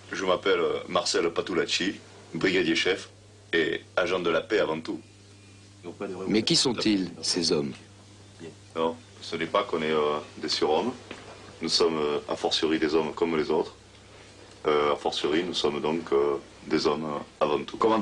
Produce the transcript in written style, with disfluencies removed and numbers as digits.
Je m'appelle Marcel Patulacci, brigadier chef et agent de la paix avant tout. Mais qui sont-ils, ces hommes? Non, ce n'est pas qu'on est des surhommes. Nous sommes a fortiori des hommes comme les autres. A fortiori, nous sommes donc des hommes avant tout. Comment allez-vous ?